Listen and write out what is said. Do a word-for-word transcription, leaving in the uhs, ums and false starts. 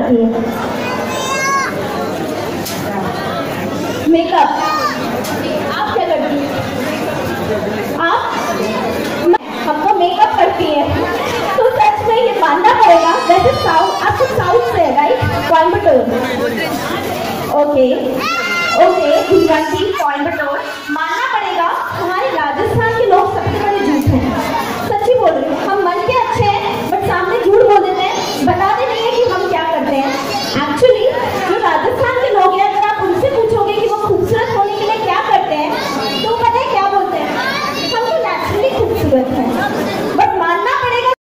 करती है? मेकअप। आप क्या करती हैं? आप हमको मेकअप करती है, तो सच में ये मानना पड़ेगा। वैसे साउथ, आपको साउथ से है राइट? कोयम्बटूर। Okay okay, भिलवाड़ी